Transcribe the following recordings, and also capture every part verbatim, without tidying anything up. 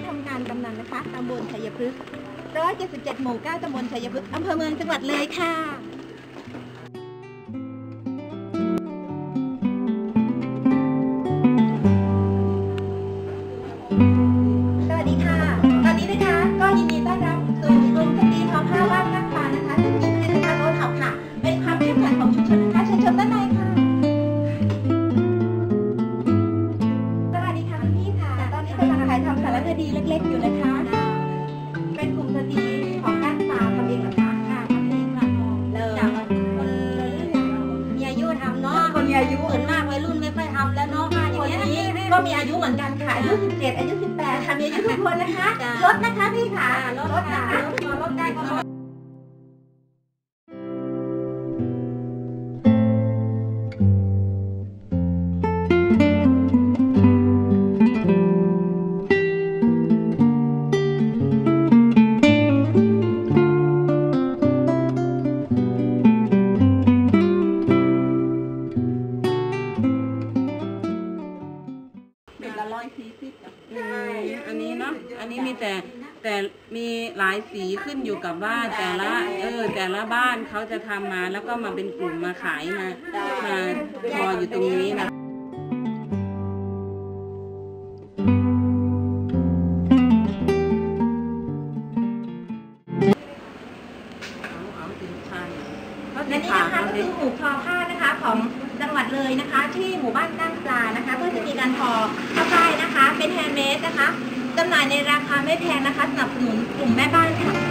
ทำการกำนันนะคะตำบลชัยพฤกษ์ร้อยเจ็ดสิบเจ็ดหมู่เก้าตำบลชัยพฤกษ์อำเภอเมืองจังหวัดเลยค่ะสวัสดีค่ะตอนนี้นะคะก็ยินดีต้อนรับสู่กลุ่มสตรีทอผ้าบ้านนักปลานะคะซึ่งมีผลิตภัณฑ์โอท็อปค่ะเป็นความเข้มแข็งของชุมชนนะคะเชิญชมด้านในค่ะสวัสดีค่ะคุณพี่ค่ะตอนนี้กำลังขายทำสารคดีเล็กๆอยู่นะคะเป็นกลุ่มสตรีของนักปลาทำเองเหรอคะค่ะทำเองค่ะเลยจากคนมีอายุทำเนาะคนมีอายุเหมือนมากวัยรุ่นไม่ค่อยทำแล้วเนาะคนนี้ก็มีอายุเหมือนกันค่ะอายุสิบเจ็ดอายุสิบแปดค่ะมีอายุทุกคนนะคะลดนะคะพี่ค่ะลดนะคะลดได้ก็ลดอันนี้เนาะอันนี้มีแต่แต่มีหลายสีขึ้นอยู่กับว่าแต่ละเออแต่ละบ้านเขาจะทำมาแล้วก็มาเป็นกลุ่มมาขายมามาพออยู่ตรงนี้นะและนี่นะคะก็คือหมู่ทอผ้านะคะของจังหวัดเลยนะคะที่หมู่บ้านก้างปลานะคะเพื่อจะมีการทอผ้าฝ้ายนะคะเป็นแฮนด์เมดนะคะจำหน่ายในราคาไม่แพงนะคะสนับสนุนกลุ่มแม่บ้านค่ะ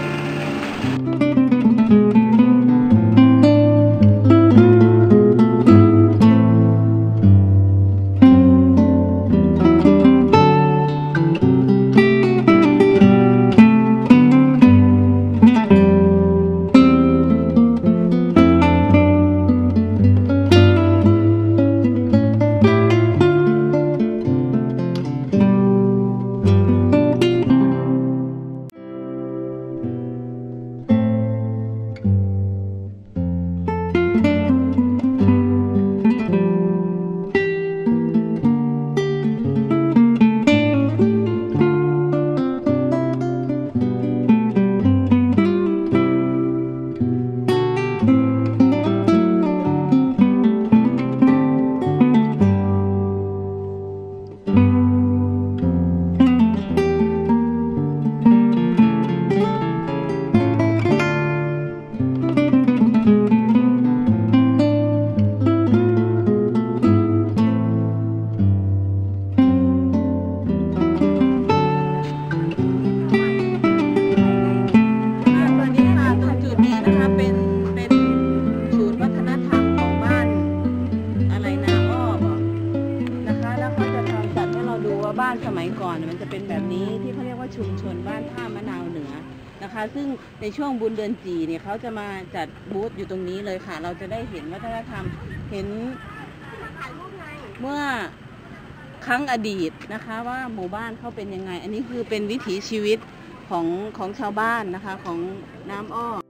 บ้านสมัยก่อนมันจะเป็นแบบนี้ที่เขาเรียกว่าชุมชนบ้านท่ามะนาวเหนือนะคะซึ่งในช่วงบุญเดือนจีเนี่ยเขาจะมาจัดบูธอยู่ตรงนี้เลยค่ะเราจะได้เห็นวัฒนธรรมเห็นเมื่อครั้งอดีตนะคะว่าหมู่บ้านเขาเป็นยังไงอันนี้คือเป็นวิถีชีวิตของของชาวบ้านนะคะของน้ำอ้อ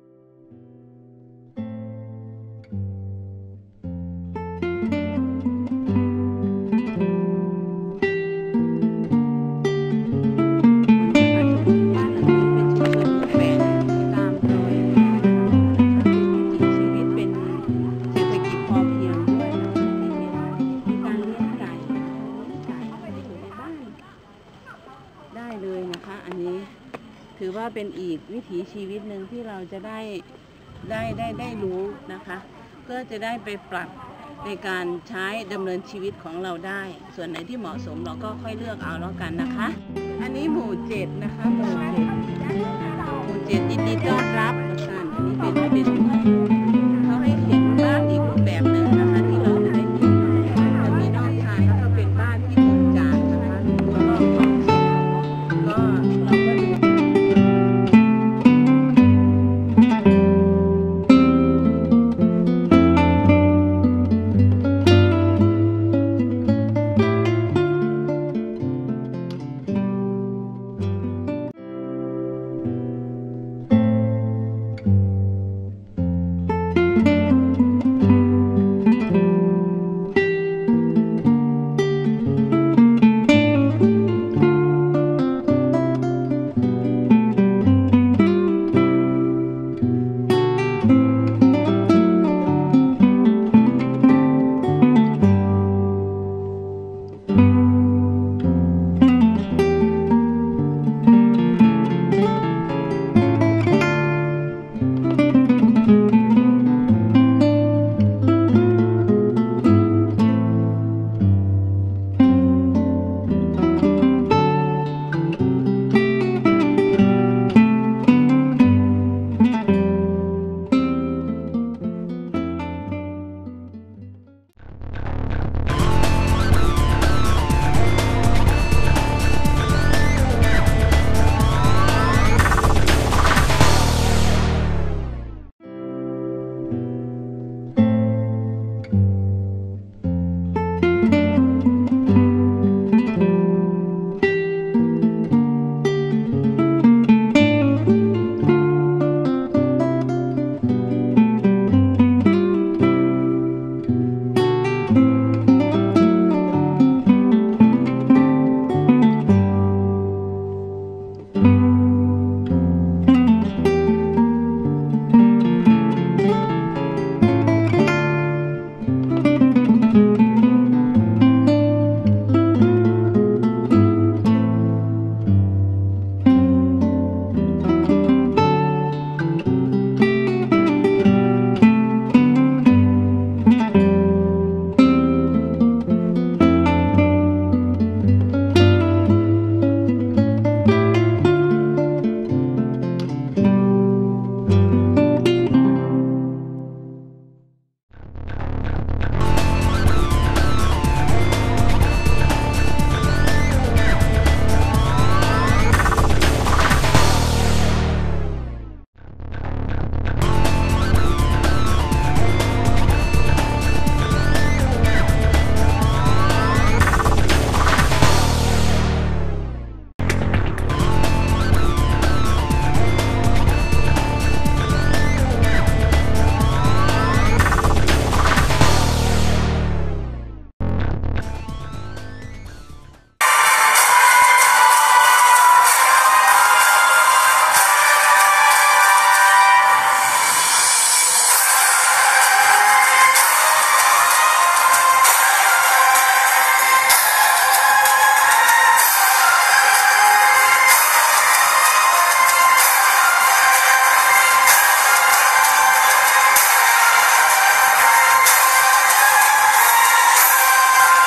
ได้เลยนะคะอันนี้ถือว่าเป็นอีกวิถีชีวิตหนึ่งที่เราจะได้ได้ได้ได้รู้นะคะเพื่อจะได้ไปปรับในการใช้ดำเนินชีวิตของเราได้ส่วนไหนที่เหมาะสมเราก็ค่อยเลือกเอาแล้วกันนะคะอันนี้หมู่เจ็ดนะคะหมู่เจ็ด